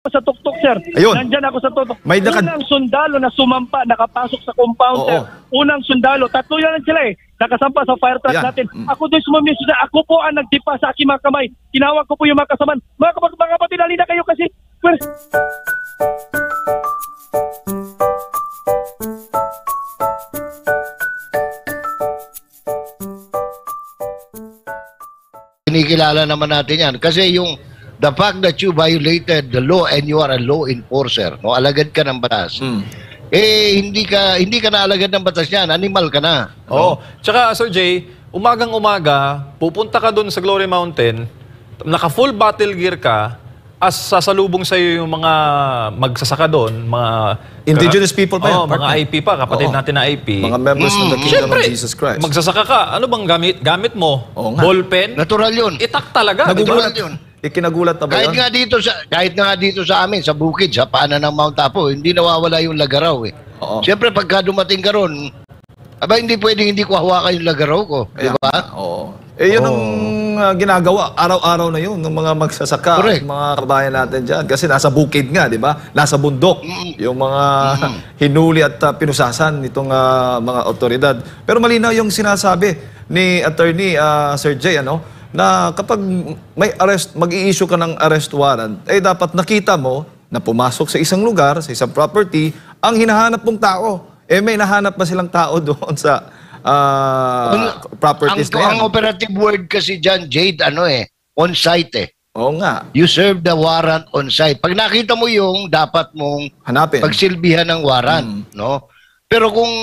sa tuktok, sir. Ayun. Nandyan ako sa tuktok. May Unang sundalo na sumampa, nakapasok sa compound, sir. Unang sundalo. Tatlo yan sila eh. Nakasampa sa fire truck natin. Ako doon sumamis na ako po ang nagdipa sa aking mga kamay. Tinawag ko po yung mga kasaman. Mga kapatid, halina kayo kasi. Kinikilala naman natin yan. Kasi yung the fact that you violated the law and you are a law enforcer, no, alagad ka ng batas. Eh hindi ka na alagad ng batas yan, animal ka na. Oo. Tsaka Sir Jay, umagang-umaga, pupunta ka doon sa Glory Mountain, naka-full battle gear ka, as sasalubong sa iyo yung mga magsasaka doon, mga indigenous people pa yan. Mga IP pa, kapatid natin na IP. Mga members ng the Kingdom of Jesus Christ. Magsasaka ka, ano bang gamit mo? Ballpen? Natural yun. Itak talaga. Natural yun. Ikinagulat na ba kahit yun? Kahit nga dito sa amin, sa bukid, sa paanan ng Mount Apo, hindi nawawala yung lagaraw eh. Siyempre, pagka dumating ka ron, aba, hindi pwedeng hindi ko hawakan yung lagaraw ko. Di ba? Oo. Eh, yun ang ginagawa. Araw-araw na yun ng mga magsasaka, mga kabayan natin dyan. Kasi nasa bukid nga, di ba? Nasa bundok. Yung mga hinuli at pinusasan nitong mga otoridad. Pero malinaw yung sinasabi ni Attorney Sir Jay, ano? Na kapag may arrest, mag-i-issue ka ng arrest warrant, eh dapat nakita mo na pumasok sa isang lugar, sa isang property, ang hinahanap mong tao. Eh may nahanap ba silang tao doon sa properties na yan? Ang operative word kasi dyan, Jade, on-site eh. Oo nga. You serve the warrant on-site. Pag nakita mo yung dapat mong hanapin, pagsilbihan ng warrant, no? Pero kung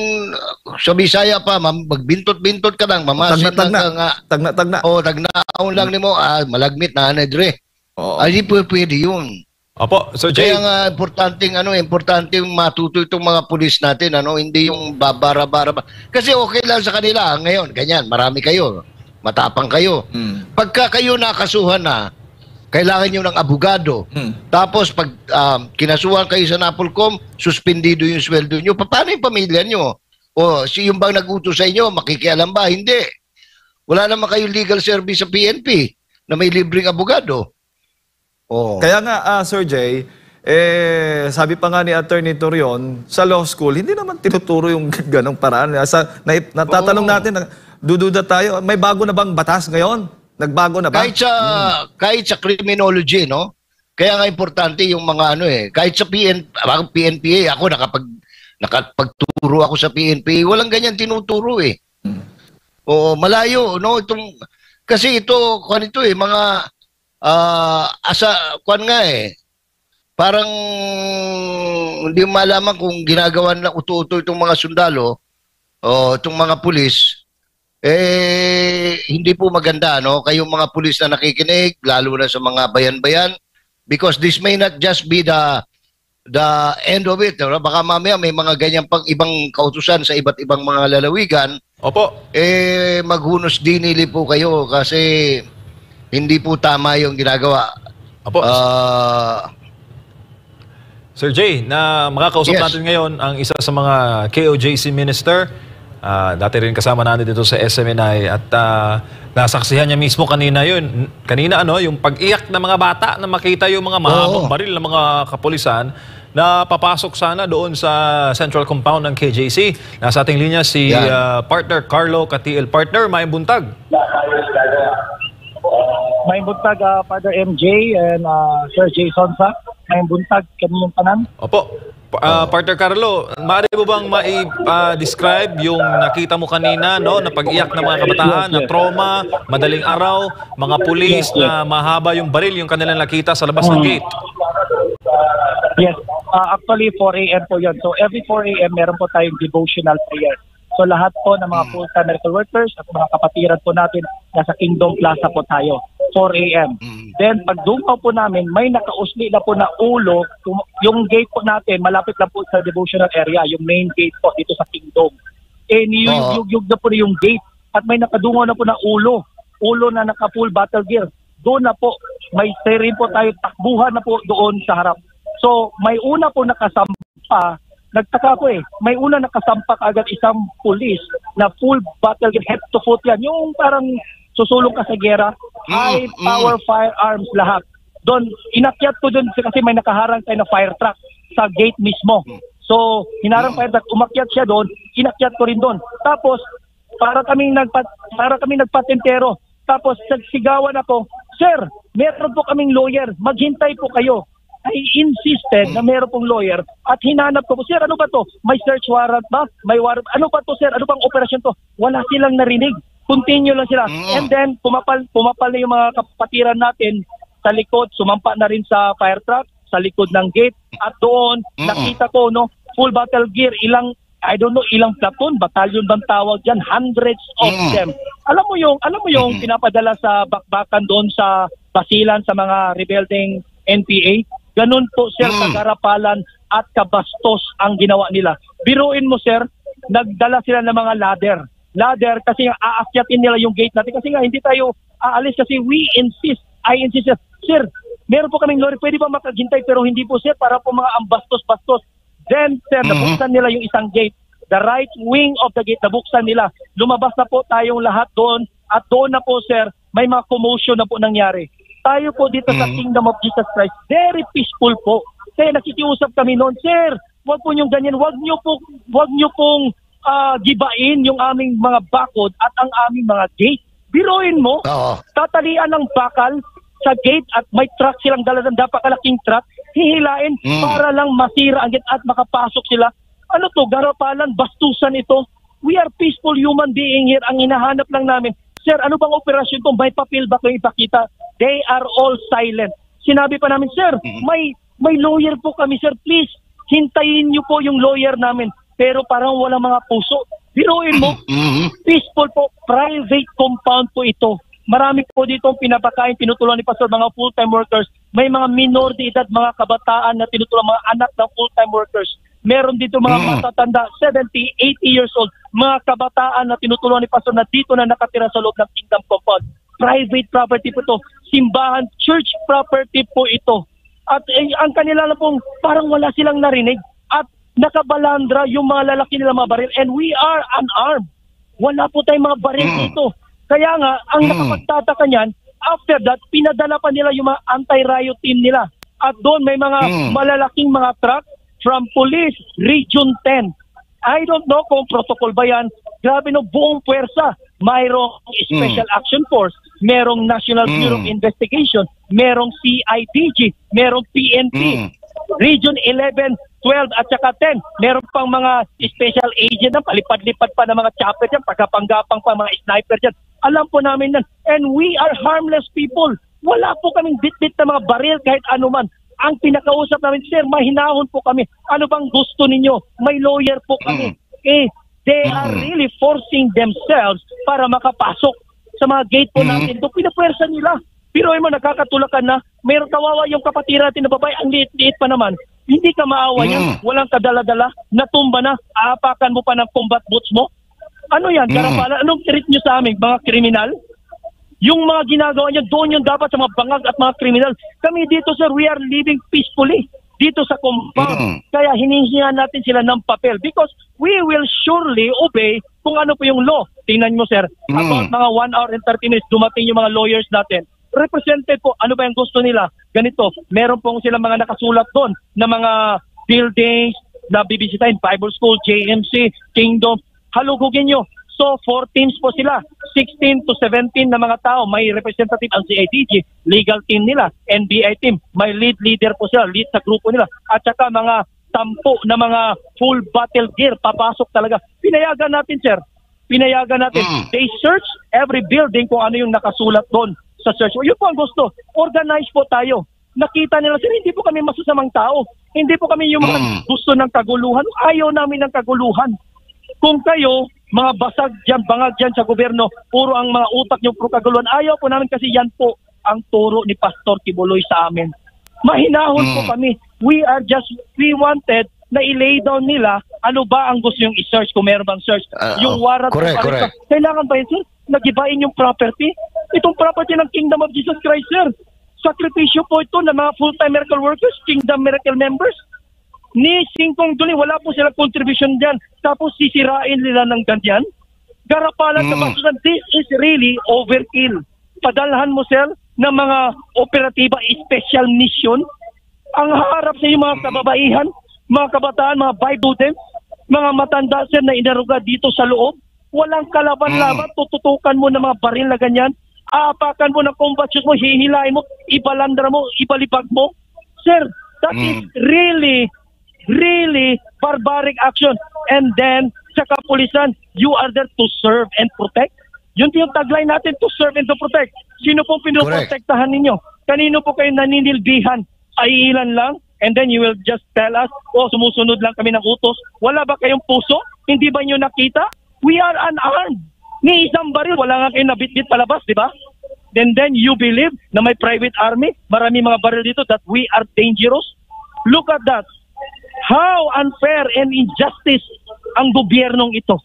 sa Bisaya pa, magbintot-bintot ka lang, mamasin lang ka nga. Tagna-tagna. O, tagnaon lang ni mo, malagmit na anadre. Ay, pwede yun. Opo, Sir Jay. Kaya nga, importanteng matuto itong mga pulis natin, hindi yung babara-bara. Kasi okay lang sa kanila, ngayon, ganyan, marami kayo, matapang kayo. Pagka kayo nakasuhan na, kailangan nyo ng abogado. Tapos pag kinasuhan kayo sa Napolcom, suspendido yung sweldo nyo. Paano yung pamilya nyo? O yung bang nag-utos sa inyo, makikialam ba? Hindi. Wala naman kayong legal service sa PNP na may libreng abogado. Kaya nga, Sir Jay, sabi pa nga ni Attorney Torion, sa law school, hindi naman tinuturo yung ganong paraan. Natatanong natin, dududa tayo, may bago na bang batas ngayon? Nagbago na ba? Kahit sa criminology, no? Kaya nga importante yung mga kahit sa PNPA, ako nakapagturo ako sa PNPA, walang ganyan tinuturo eh. Malayo, no? Kasi ito, mga parang hindi malaman kung ginagawa na uto-uto itong mga sundalo o itong mga pulis. Hindi po maganda, no? Kayong mga pulis na nakikinig, lalo na sa mga bayan-bayan, because this may not just be the end of it. No? Baka mamaya may mga ganyan pang ibang kautusan sa iba't ibang mga lalawigan. Opo. Maghunos dinili po kayo kasi hindi po tama yung ginagawa. Opo. Sir Jay, na makakausap natin ngayon ang isa sa mga KOJC minister. Dati rin kasama natin dito sa SMNI at nasaksihan niya mismo kanina yung pag-iyak ng mga bata na makita yung mga mahabang baril ng mga kapulisan na papasok sana doon sa central compound ng KJC. Nasa ating linya si partner Carlo Katiel. Partner, may buntag. May buntag, Father MJ and Sir Jason sa. May buntag kami yung tanan. Opo. Partner Carlo, maaari mo bang describe yung nakita mo kanina, no, na pag-iyak ng mga kabataan, na trauma, madaling araw, mga pulis na mahaba yung baril yung kanilang nakita sa labas ng gate? Yes, actually 4 a.m. po yun. So every 4 a.m. meron po tayong devotional prayer. So lahat po ng mga full-time medical workers at mga kapatiran po natin nasa Kingdom Plaza po tayo. 4 a.m. Then pag dumaw po namin, may nakausli na po na ulo. Yung gate po natin, malapit lang po sa devotional area, yung main gate po dito sa Kingdom. Niyug na po na yung gate at may nakadungaw na po na ulo na naka-full battle gear. Doon na po, may steering po tayo, takbuhan na po doon sa harap. So may una po nakasampa, nagtaka ko may una nakasampa agad isang pulis na full battle gear, head to foot yan. Yung parang susulong ka sa gera, high power firearms lahat. doon, inakyat ko doon kasi may nakaharang tayo na fire truck sa gate mismo. So, hinarang fire truck, umakyat siya doon, inakyat ko rin doon. Tapos, para kaming nagpatentero. Tapos, nagsigawan ako, "Sir, meron po kaming lawyer, maghintay po kayo." I insisted na meron pong lawyer at hinanap ko po, "Sir, ano ba to? May search warrant ba? May warrant? Ano ba to, sir? Ano bang operasyon to?" Wala silang narinig. Continue lang sila. And then, pumapal na yung mga kapatiran natin sa likod, sumampa na rin sa fire truck, sa likod ng gate. At doon, nakita ko, no, full battle gear, ilang platoon, batalyon bang tawag dyan, hundreds of them. Alam mo yung pinapadala sa bakbakan doon sa basilan sa mga rebelding NPA? Ganun po, sir, kagarapalan at kabastos ang ginawa nila. Biruin mo, sir, nagdala sila ng mga ladder kasi nga aakyatin nila yung gate natin kasi nga hindi tayo aalis kasi I insist, "Sir, meron po kaming lorry, pwede ba makaghintay?" Pero hindi po, sir, para po mga ambastos-bastos. Then, sir, nabuksan nila yung isang gate. The right wing of the gate, nabuksan nila. Lumabas na po tayong lahat doon at doon na po, sir, may mga commotion na po nangyari. Tayo po dito sa Kingdom of Jesus Christ, very peaceful po. Kaya nakikiusap kami noon, "Sir, wag po yung ganyan, wag nyo pong gibain yung aming mga bakod at ang aming mga gate." Biruin mo, tatalian ng bakal sa gate at may truck silang dala ng napakalaking truck, hihilain para lang masira ang gate at makapasok sila. Ano to, garapalan, bastusan ito. We are peaceful human being here. Ang hinahanap lang namin, "Sir, ano bang operasyon to? May papel ba kayong ipakita?" They are all silent. Sinabi pa namin, "Sir, may lawyer po kami, sir. Please, hintayin niyo po yung lawyer namin." Pero parang walang mga puso. Biruin mo, peaceful po, private compound po ito. Marami po dito pinapakain, tinutulungan ni Pastor, mga full-time workers. May mga minor de edad, mga kabataan na tinutulungan, mga anak ng full-time workers. Meron dito mga matatanda, 70, 80 years old, mga kabataan na tinutulungan ni Pastor na dito na nakatira sa loob ng Kingdom Compound. Private property po ito. Simbahan, church property po ito. At ang kanila lang pong parang wala silang narinig. At nakabalandra yung mga lalaki nila mga baril. And we are unarmed. Wala po tayong mga baril dito. Kaya nga, ang nakapagtataka niyan, after that, pinadala pa nila yung mga anti-riot team nila. At doon may mga malalaking mga truck from Police Region 10. I don't know kung protocol ba yan. Grabe no, buong puwersa. Mayroong Special Action Force, merong National Bureau of Investigation, merong CIDG, merong PNP, Region 11, 12 at saka 10. Meron pang mga special agent na palipad-lipad pa ng mga chopper dyan, pagkapanggapang pa mga sniper dyan. Alam po namin yan. And we are harmless people. Wala po kaming bit-bit na mga baril kahit anuman. Ang pinakausap namin, "Sir, mahinahon po kami. Ano bang gusto ninyo? May lawyer po kami." They are really forcing themselves para makapasok sa mga gate po natin. Ito, pinapwersa nila. Pero mo, nakakatulakan na, mayroong kawawa yung kapatira natin na babae, ang liit-liit pa naman. Hindi ka maawa yan, walang kadala-dala, natumba na, aapakan mo pa ng combat boots mo. Ano yan, Garapala? Anong treat nyo sa amin, mga kriminal? Yung mga ginagawa nyo, doon yung dapat sa mga bangag at mga kriminal. Kami dito, sir, we are living peacefully dito sa compound. Kaya hinihingan natin sila ng papel because we will surely obey kung ano po yung law. Tingnan mo, sir, about mga 1 hour and 30 minutes, dumating yung mga lawyers natin. Represented po, ano ba yung gusto nila? Ganito, meron po silang mga nakasulat doon na mga buildings na bibisitahin, Bible School, JMC, Kingdom, halugugin nyo. So, 4 teams po sila. 16 to 17 na mga tao. May representative ang CIDG, legal team nila, NBI team. May leader po sila, lead sa grupo nila. At saka mga 10 na mga full battle gear, papasok talaga. Pinayagan natin, sir. Pinayagan natin. They search every building kung ano yung nakasulat doon sa search. Yun po ang gusto. Organize po tayo. Nakita nila, sir, hindi po kami masusamang tao. Hindi po kami yung mga gusto ng kaguluhan. Ayaw namin ng kaguluhan. Kung kayo, mga basag dyan, bangag dyan sa gobyerno, puro ang mga utak nyo puro kaguluhan, ayaw po namin kasi yan po ang turo ni Pastor Kibuloy sa amin. Mahinahon po kami. We wanted na i-lay down nila ano ba ang gusto yung i-search kung meron bang search. Yung warrant. Correct. Kailangan ba yun, sir? Nagibain yung property? Itong property ng Kingdom of Jesus Christ, sir. Sakripisyo po ito ng mga full-time miracle workers, Kingdom Miracle members. Ni Singkong Duli, wala po silang contribution dyan. Tapos sisirain nila ng ganyan. Garapalan sa basusan. This is really overkill. Padalhan mo, sir, ng mga operatiba special mission. Ang harap sa mga kababaihan, mga kabataan, mga Bible, mga matanda sir na inaruga dito sa loob. Walang kalaban-laban, tututukan mo ng mga baril na ganyan. Aapakan mo ng combat shoes mo, hihilain mo, ibalandra mo, ibalibag mo. Sir, that is really barbaric action. And then, sa kapulisan, you are there to serve and protect. Yun yung tagline natin, to serve and to protect. Sino pong pinoprotektahan ninyo? Kanino po kayo naninilbihan? Ay ilan lang? And then you will just tell us, sumusunod lang kami ng utos. Wala ba kayong puso? Hindi ba nyo nakita? We are unarmed. Ni isang baril, wala nga kayo nabitbit palabas, di ba? Then you believe na may private army, marami mga baril dito, that we are dangerous? Look at that. How unfair and injustice ang gobyernong ito.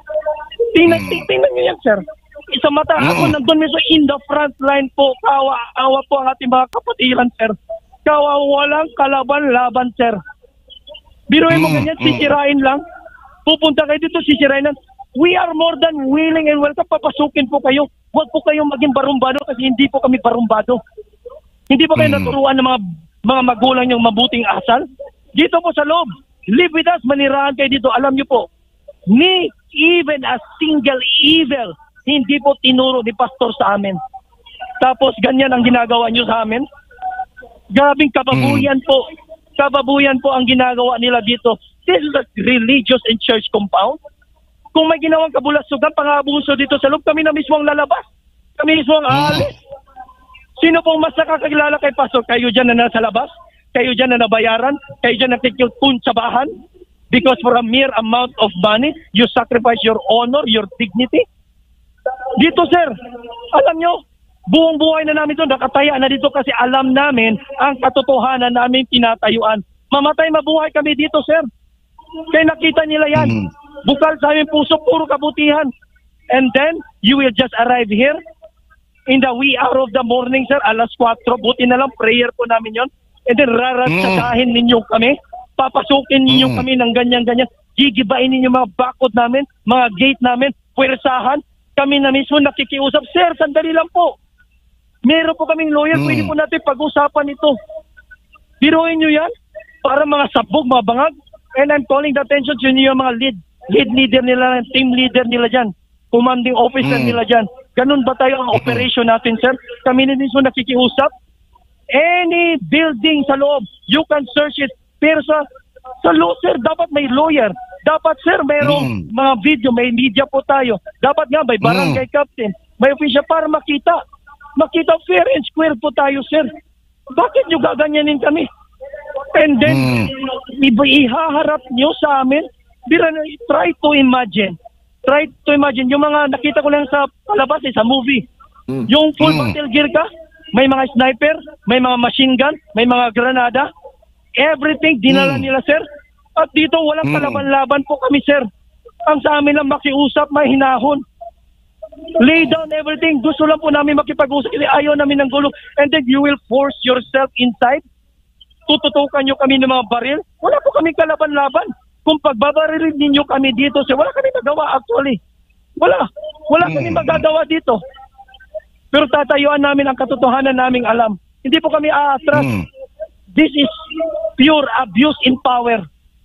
Tingnan nyo yan, sir. Sa mata ako, nandun mismo in the front line po, kawa po ang ating mga kapatiran, sir. Walang kalaban-laban, sir. Biruin mo ganyan, sisirain lang. Pupunta kayo dito, sisirain lang. We are more than willing and welcome. Papasukin po kayo. Huwag po kayong maging barumbado kasi hindi po kami barumbado. Hindi po kayo naturuan ng mga magulang yung mabuting asal. Dito po sa loob, live with us, manirahan kayo dito. Alam niyo po, ni even a single evil, hindi po tinuro ni pastor sa amin. Tapos ganyan ang ginagawa niyo sa amin. Grabing kababuyan po. Kababuyan po ang ginagawa nila dito. This is a religious and church compound. Kung may ginawang kabulasugan, pang-abuso dito sa loob, kami na mismo ang lalabas. Kami mismo ang aalis. Sino pong mas nakakakilala kay pastor? Kayo dyan na nasa labas? Kayo dyan na nabayaran? Kayo dyan na tikiltun sa bahan? Because for a mere amount of money, you sacrifice your honor, your dignity? Dito, sir, alam nyo, buong buhay na namin ito, nakataya na dito kasi alam namin ang katotohanan namin tinatayuan. Mamatay mabuhay kami dito, sir. Kaya nakita nila yan. Bukal sa aming puso, puro kabutihan. And then, you will just arrive here in the wee hour of the morning, sir, alas 4. Buti na lang, prayer po namin yon. And then, raratsagahin ninyo kami. Papasukin ninyo kami ng ganyan-ganyan. Gigibain ninyo mga bakod namin, mga gate namin, puwersahan. Kami na mismo nakikiusap. Sir, sandali lang po. Meron po kaming lawyer, pwede po natin pag-usapan ito. Biruin nyo yan para mga sabog, mga bangag. And I'm calling the attention to yung mga lead leader nila, team leader nila dyan, commanding officer nila dyan. Ganun ba tayo ang operation natin, sir? Kami na mismo nakikiusap. Any building sa loob, you can search it. Pero sa loob, sir, dapat may lawyer. Dapat, sir, mayroong mga video, may media po tayo. Dapat nga, may barangay captain, may official para makita. Makita fair and square po tayo, sir. Bakit nyo gaganyanin kami? And then, ihaharap nyo sa amin. Try to imagine. Yung mga nakita ko lang sa palabas, sa movie. Yung full battle gear ka, may mga sniper, may mga machine gun, may mga granada. Everything, dinala nila, sir. At dito, walang kalaban-laban po kami, sir. Ang sa amin lang makiusap, may hinahon. Lay down everything. Gusto lang po namin makipag-usap. Ayaw namin ng gulo. And then you will force yourself inside. Tututukan nyo kami ng mga baril. Wala po kami kalaban-laban. Kung pagbabarilin ninyo kami dito, wala kami magawa actually. Wala kami magagawa dito. Pero tatayuan namin ang katotohanan naming alam. Hindi po kami aatras. This is pure abuse in power.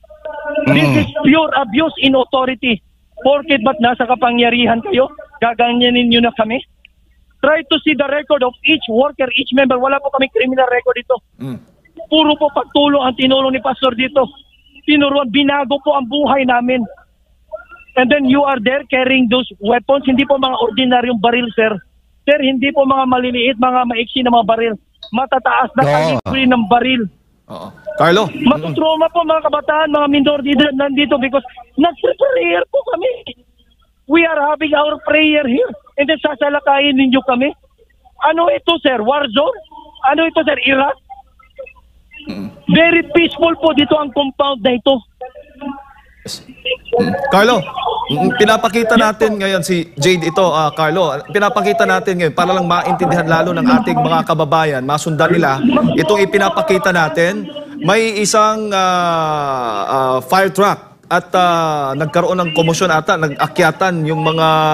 This is pure abuse in authority. Porket ba't nasa kapangyarihan kayo, gaganyanin nyo na kami? Try to see the record of each worker, each member. Wala po kami criminal record dito. Puro po pagtulong ang tinulong ni Pastor dito. Tinuruan, binago po ang buhay namin. And then you are there carrying those weapons. Hindi po mga ordinaryong baril, sir. Sir, hindi po mga maliliit, mga maiksi na mga baril. Matataas na kalibre ng baril. Carlo? Matutrauma po mga kabataan, mga minor nandito because nag-prayer po kami. We are having our prayer here. And then sasalakayin ninyo kami. Ano ito, sir? War zone? Ano ito, sir? Iraq? Very peaceful po dito ang compound na ito. Carlo, pinapakita natin ngayon si Jade ito, Carlo, pinapakita natin ngayon para lang maintindihan lalo ng ating mga kababayan, masundan nila, itong ipinapakita natin, may isang fire truck at nagkaroon ng komosyon ata, nag-akyatan yung mga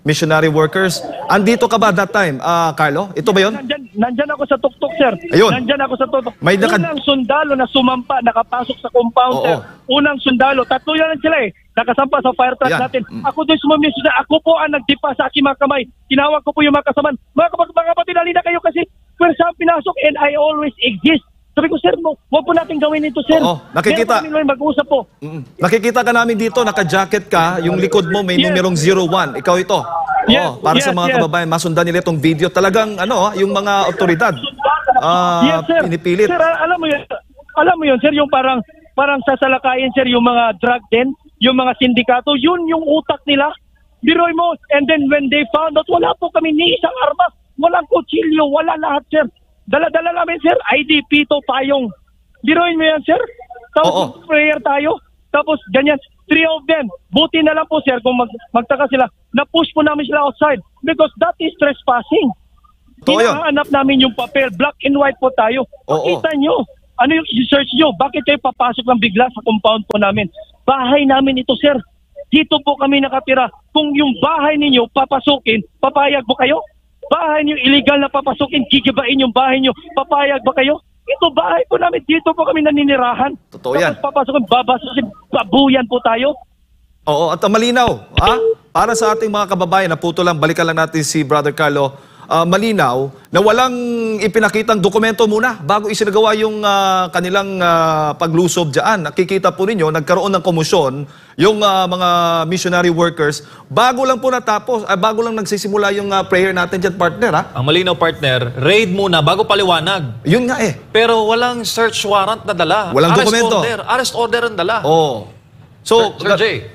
missionary workers. Andito ka ba that time, Carlo? Ito ba yun? Nandyan ako sa tuktok, sir. Ayun. Nandyan ako sa tuktok. May Unang sundalo na sumampa, nakapasok sa compound, Oo. sir. Unang sundalo. Tatlo yan sila eh. Nakasampa sa fire truck Yan. natin. Ako doon sumampa sila. Ako po ang nagdipa sa aking mga kamay. Tinawag ko po yung mga kasaman. Mga kapatid, halina kayo kasi pwersa ang pinasok and I always exist. Sabi ko, sir, huwag po natin gawin ito, sir. Oo, nakikita. Meron kami mag-uusap po. Nakikita ka namin dito, naka-jacket ka, yung likod mo may Yes. numerong 01. Ikaw ito. Yes, Oo, para sa yes, mga yes. kababayan, masundan nila itong video. Talagang, yung mga otoridad, Yes, sir. pinipilit. Sir, alam mo yun, sir, yung parang sasalakayin, sir, yung mga drug den, yung mga sindikato, yun yung utak nila. Biroy mo, and then when they found out, wala po kami ni isang armas, walang kutsilyo, wala lahat, sir. Dala-dala namin, sir, ID, pito, payong. Biroy mo yan, sir. Tapos prayer tayo, tapos ganyan. 3 of them. Buti na lang po, sir, kung magtaka sila, na-push po namin sila outside because that is trespassing. Totoo yun. Hinahanap namin yung papel, black and white po tayo. Oo. Pakita nyo. Ano yung search nyo? Bakit kayo papasok lang bigla sa compound po namin? Bahay namin ito, sir. Dito po kami nakatira. Kung yung bahay ninyo papasukin, papayag po kayo? Bahay niyo illegal na papasukin, gigibain yung bahay niyo, papayag ba kayo? Ito bahay po namin, dito po kami naninirahan. Totoo yan. Tapos papasukin, babasukin, babuyan po tayo. Oo, at malinaw. Para sa ating mga kababayan, naputo lang, balikan lang natin si Brother Carlo. Malinaw na walang ipinakitang dokumento muna bago isinagawa yung kanilang paglusob dyan. Nakikita po ninyo, nagkaroon ng komisyon yung mga missionary workers bago lang po natapos, bago lang nagsisimula yung prayer natin dyan, partner. Ang malinaw, partner, raid muna bago paliwanag. Yun nga eh. Pero walang search warrant na dala. Walang dokumento. Arrest order ang dala. Oo. So, Sir Jay.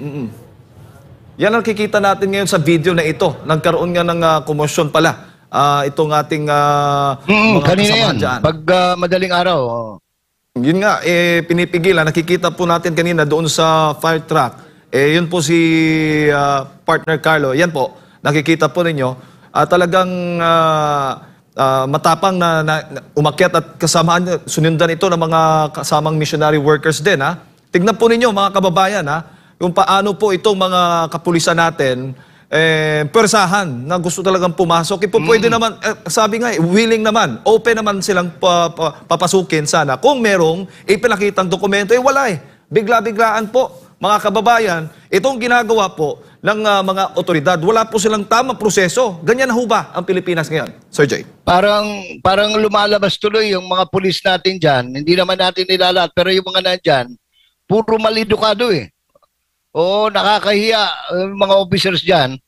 yan ang kikita natin ngayon sa video na ito. Nagkaroon nga ng komosyon pala. Itong ating mga kanina kasamahan yan, dyan. pag madaling araw. Yun nga, pinipigilan. Nakikita po natin kanina doon sa fire truck. Yun po si partner Carlo. Yan po, nakikita po ninyo. Talagang matapang na umakyat at kasamaan, sunundan ito ng mga kasamang missionary workers din. Tignan po ninyo mga kababayan, kung paano po itong mga kapulisan natin persahan na gusto talagang pumasok. Pwede naman, sabi nga, willing naman, open naman silang papasukin sana. Kung merong ipinakitang dokumento, wala eh. Bigla-biglaan po, mga kababayan, itong ginagawa po ng mga otoridad, wala po silang tamang proseso. Ganyan na ho ba ang Pilipinas ngayon? Sir Jay? Parang lumalabas tuloy yung mga pulis natin dyan. Hindi naman natin nilalat, pero yung mga nandyan, puro malidukado eh. Oo, nakakahiya yung mga officers dyan.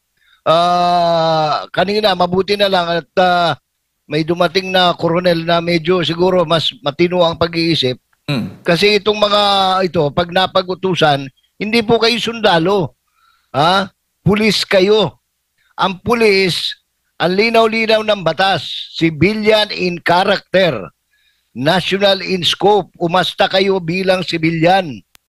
Kanina, mabuti na lang at may dumating na koronel na medyo siguro mas matino ang pag-iisip. Kasi itong mga ito, pag napag-utusan, hindi po kayo sundalo. Pulis kayo. Ang pulis, ang linaw-linaw ng batas, civilian in character, national in scope, umasta kayo bilang civilian.